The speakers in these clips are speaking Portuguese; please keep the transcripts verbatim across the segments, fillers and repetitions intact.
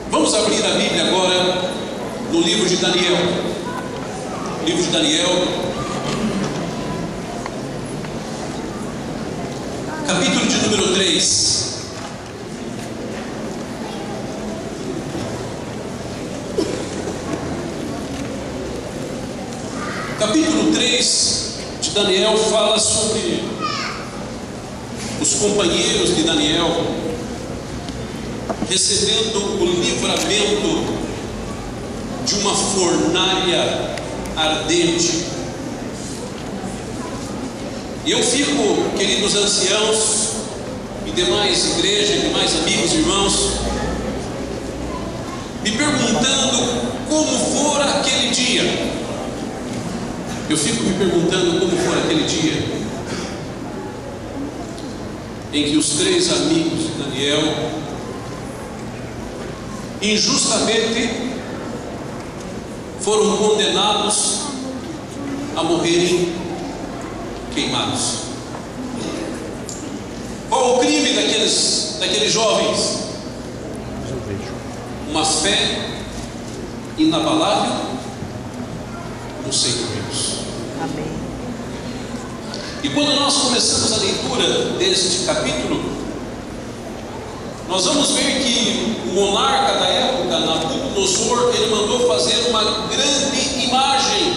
Vamos abrir a Bíblia agora no livro de Daniel. Livro de Daniel, capítulo de número três. Capítulo três de Daniel fala sobre os companheiros de Daniel recebendo o livramento de uma fornalha ardente. E eu fico, queridos anciãos e demais igreja, e demais amigos e irmãos, me perguntando como fora aquele dia. Eu fico me perguntando como foi aquele dia em que os três amigos de Daniel injustamente foram condenados a morrerem queimados. Qual o crime daqueles, daqueles jovens? Uma fé inabalável no Senhor Deus. Amém. E quando nós começamos a leitura deste capítulo, nós vamos ver que o monarca da época, Nabucodonosor, ele mandou fazer uma grande imagem.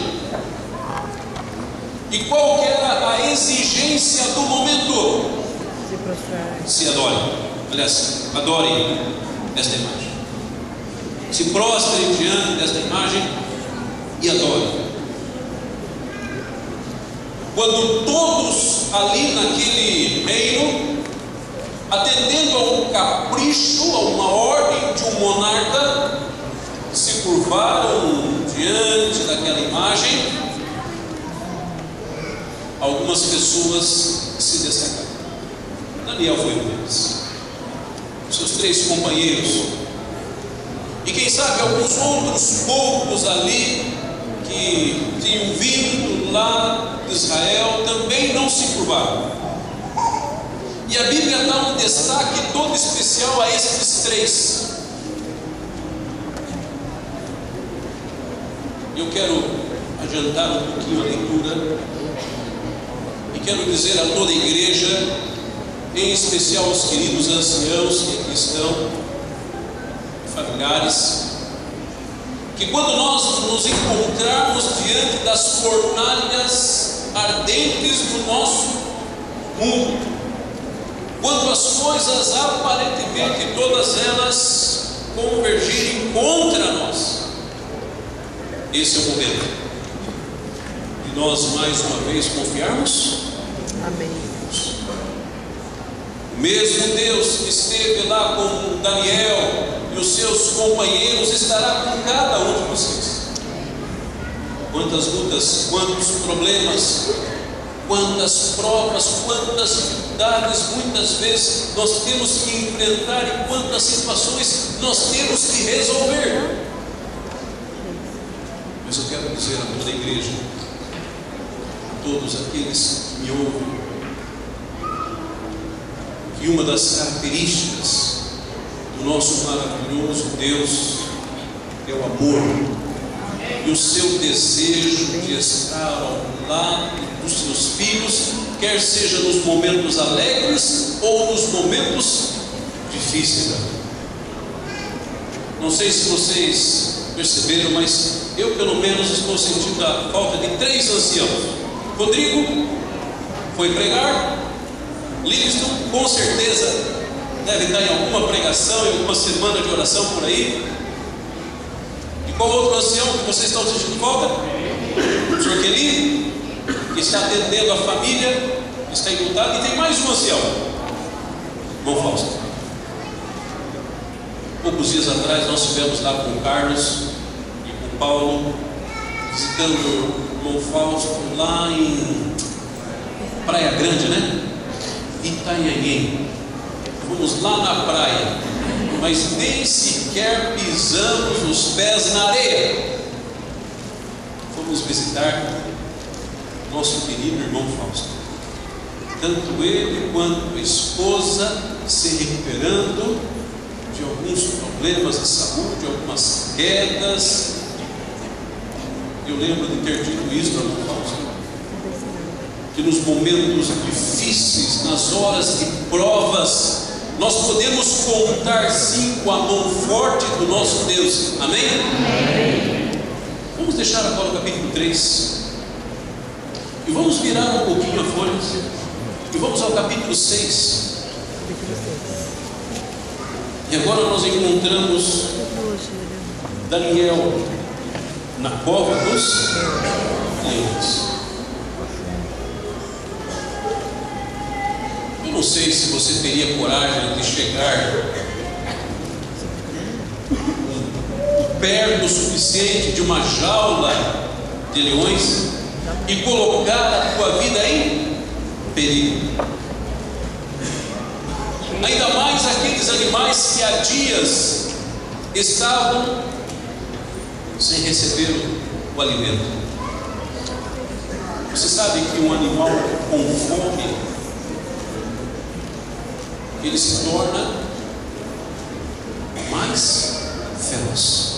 E qual que era a exigência do momento? Se prostrar. Se adorem. Aliás, adorem esta imagem. Se prostrem diante desta imagem e adorem. Quando todos ali naquele reino, atendendo a um capricho, a uma ordem de um monarca, se curvaram diante daquela imagem, algumas pessoas se destacaram. Daniel foi um deles, seus três companheiros, e quem sabe alguns outros poucos ali que tinham vindo lá de Israel também não se curvaram. E a Bíblia dá um destaque todo especial a estes três. Eu quero adiantar um pouquinho a leitura e quero dizer a toda a igreja, em especial aos queridos anciãos que aqui estão, familiares, que quando nós nos encontrarmos diante das fornalhas ardentes do nosso mundo, quando as coisas aparentemente todas elas convergirem contra nós, esse é o momento de nós mais uma vez confiarmos. Amém. O mesmo Deus que esteve lá com Daniel e os seus companheiros estará com cada um de vocês. Quantas lutas, quantos problemas, quantas provas, quantas dificuldades muitas vezes nós temos que enfrentar e quantas situações nós temos que resolver. Mas eu quero dizer a toda a igreja, a todos aqueles que me ouvem, que uma das características do nosso maravilhoso Deus é o amor e o seu desejo de estar ao lado dos seus filhos, quer seja nos momentos alegres ou nos momentos difíceis. Não sei se vocês perceberam, mas eu pelo menos estou sentindo a falta de três anciãos. Rodrigo foi pregar, Livingston com certeza deve estar em alguma pregação, em alguma semana de oração por aí. E qual outro ancião que vocês estão sentindo falta? O senhor Kelly, que está atendendo a família, está enlutado. E tem mais um ancião, irmão Fausto. Poucos dias atrás nós estivemos lá com o Carlos e com o Paulo, visitando o irmão Fausto lá em Praia Grande, né? Itanhaém. Fomos lá na praia, mas nem sequer pisamos os pés na areia. Fomos visitar nosso querido irmão Fausto. Tanto ele quanto a esposa se recuperando de alguns problemas de saúde, algumas quedas. Eu lembro de ter dito isso para o Fausto, que nos momentos difíceis, nas horas de provas, nós podemos contar sim com a mão forte do nosso Deus. Amém? Amém. Vamos deixar agora o capítulo três e vamos virar um pouquinho a folha e vamos ao capítulo seis. E agora nós encontramos Daniel na cova dos leões. Eu não sei se você teria coragem de chegar perto o suficiente de uma jaula de leões e colocar a tua vida em perigo. Ainda mais aqueles animais que há dias estavam sem receber o alimento. Você sabe que um animal com fome, ele se torna mais feroz.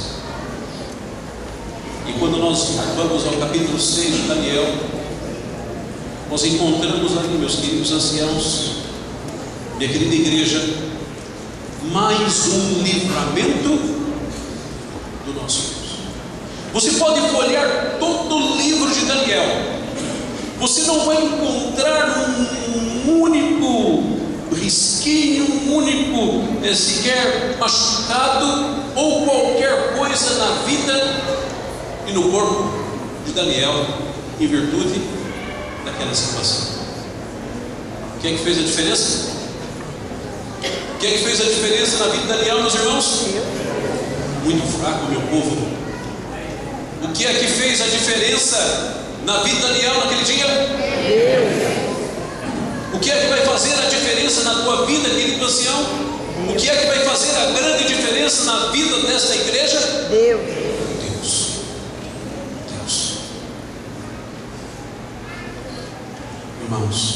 E quando nós vamos ao capítulo seis de Daniel, nós encontramos ali, meus queridos anciãos, minha querida igreja, mais um livramento do nosso Deus. Você pode folhear todo o livro de Daniel, você não vai encontrar um único risquinho, um único é, sequer machucado ou qualquer coisa na vida e no corpo de Daniel, em virtude daquela situação. Quem é que fez a diferença? Quem é que fez a diferença na vida de Daniel, meus irmãos? Muito fraco, meu povo. O que é que fez a diferença na vida de Daniel naquele dia? Deus. O que é que vai fazer a diferença na tua vida, querido ancião? O que é que vai fazer a grande diferença na vida desta igreja? Deus. Deus. Deus. Irmãos,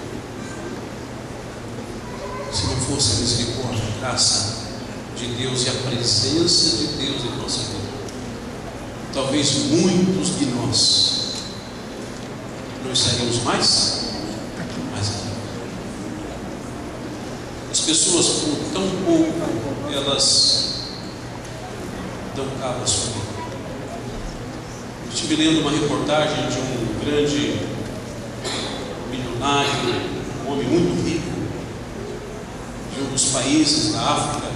se não fosse a misericórdia, a graça de Deus e a presença de Deus em nossa vida, talvez muitos de nós não estaríamos mais, mais aqui. As pessoas, por tão pouco, elas dão cabo à sua vida. Eu estive lendo uma reportagem de um grande milionário, um homem muito rico, de um dos países da África.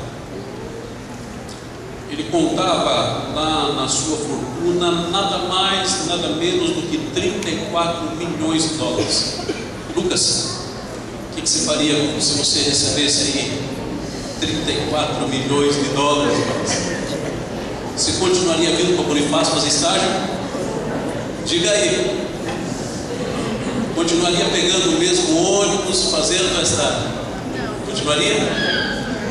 Ele contava lá na sua fortuna nada mais, nada menos do que trinta e quatro milhões de dólares. Lucas, o que, que você faria se você recebesse aí trinta e quatro milhões de dólares? Você continuaria vindo para Bonifácio fazer estágio? Diga aí. Continuaria pegando o mesmo ônibus, fazendo estágio? Continuaria?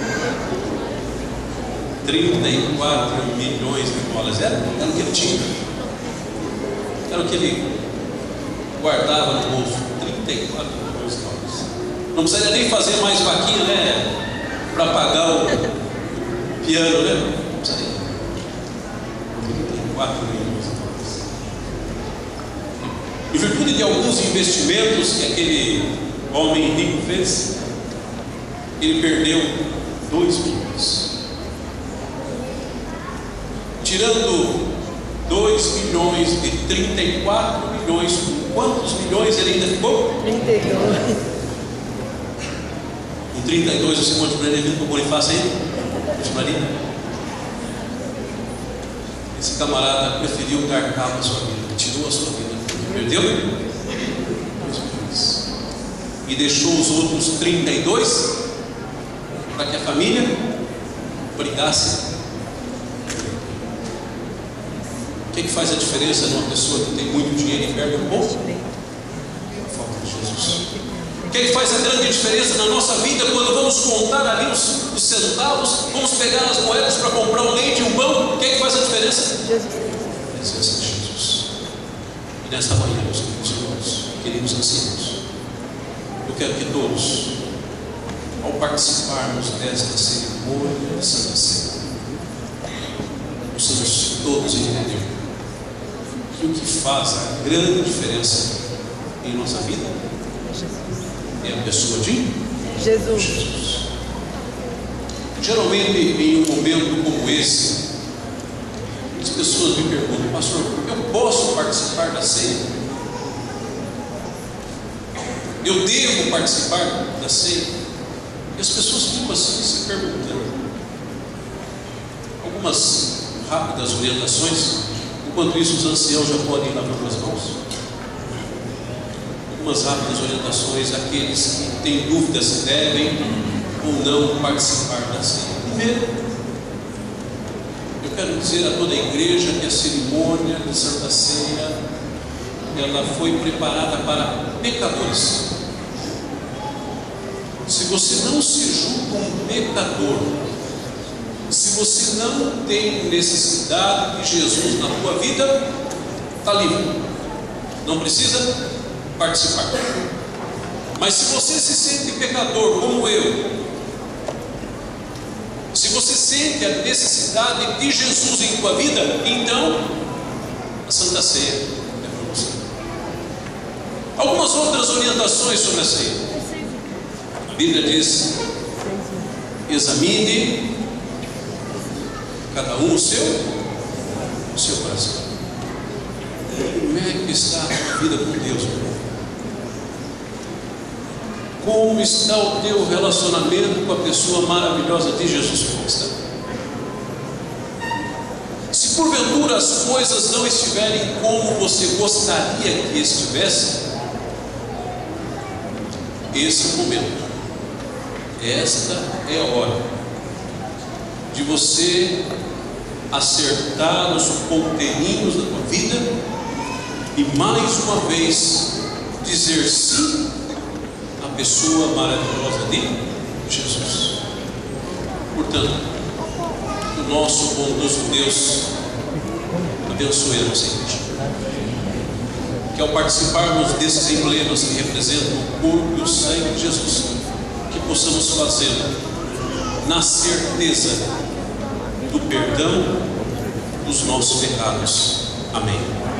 trinta e quatro milhões de dólares, era, era o que ele tinha, era o que ele guardava no bolso, trinta e quatro milhões de dólares. Não precisaria nem fazer mais vaquinha, né, para pagar o piano, né? Não precisaria. trinta e quatro milhões de dólares. Em virtude de alguns investimentos que aquele homem rico fez, ele perdeu dois milhões. Tirando dois milhões de trinta e quatro milhões, com quantos milhões ele ainda ficou? trinta e dois. Com trinta e dois você continuaria vindo para o Bonifácio ainda? Continuaria? Esse camarada preferiu dar cabo à sua vida, tirou a sua vida, perdeu dois milhões e deixou os outros trinta e dois para que a família brigasse. O que, que faz a diferença numa pessoa que tem muito dinheiro e perde um pouco? A falta de Jesus. O que, que faz a grande diferença na nossa vida quando vamos contar ali os, os centavos, vamos pegar as moedas para comprar um leite e um pão? O que, que faz a diferença? Jesus. A presença de Jesus. E nesta manhã, meus queridos irmãos, queridos anciãos, eu quero que todos, ao participarmos desta cerimônia de Santa Ceia, possamos todos entender que o que faz a grande diferença em nossa vida é a pessoa de Jesus. Jesus. Geralmente, em um momento como esse, as pessoas me perguntam: pastor, eu posso participar da ceia? Eu devo participar da ceia? E as pessoas ficam assim se perguntando. Algumas rápidas orientações. Enquanto isso, os anciãos já podem ir lavando as mãos. Algumas rápidas orientações àqueles que têm dúvidas se devem ou não participar da ceia. Primeiro, eu quero dizer a toda a igreja que a cerimônia de Santa Ceia, ela foi preparada para pecadores. Se você não se julga um pecador, se você não tem necessidade de Jesus na tua vida, está livre, não precisa participar. Mas se você se sente pecador como eu, se você sente a necessidade de Jesus em tua vida, então a Santa Ceia é para você. Algumas outras orientações sobre a ceia. A Bíblia diz: examine cada um o seu, o seu coração. Como é que está a tua vida com Deus, meu irmão? Como está o teu relacionamento com a pessoa maravilhosa de Jesus Cristo? Se porventura as coisas não estiverem como você gostaria que estivesse, esse é o momento, esta é a hora de você acertar os ponteirinhos da tua vida e mais uma vez dizer sim à pessoa maravilhosa de Jesus. Portanto, o nosso bondoso Deus abençoe a nossa igreja, que ao participarmos desses emblemas que representam o corpo e o sangue de Jesus, que possamos fazê-lo na certeza do perdão dos nossos pecados. Amém.